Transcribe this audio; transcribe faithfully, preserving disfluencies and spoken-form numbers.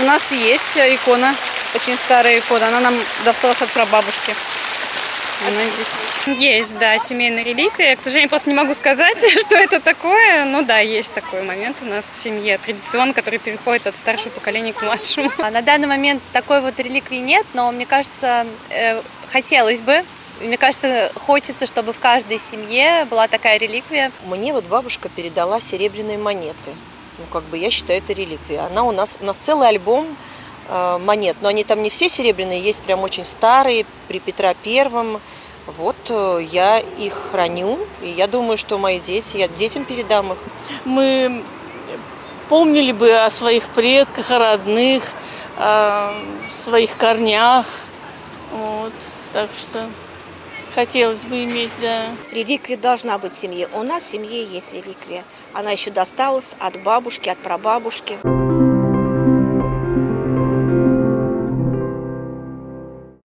нас есть икона, очень старая икона. Она нам досталась от прабабушки. Она есть. Есть, да, семейная реликвия. Я, к сожалению, просто не могу сказать, что это такое. Но да, есть такой момент у нас в семье. Традицион, который переходит от старшего поколения к младшему. А на данный момент такой вот реликвии нет, но мне кажется, э, хотелось бы. Мне кажется, хочется, чтобы в каждой семье была такая реликвия. Мне вот бабушка передала серебряные монеты. Ну, как бы я считаю, это реликвия. Она у нас, у нас целый альбом э, монет, но они там не все серебряные, есть прям очень старые, при Петра Первом. Вот э, я их храню, и я думаю, что мои дети, я детям передам их. Мы помнили бы о своих предках, о родных, о своих корнях. Вот, так что хотелось бы иметь, да. Реликвия должна быть в семье. У нас в семье есть реликвия. Она еще досталась от бабушки, от прабабушки.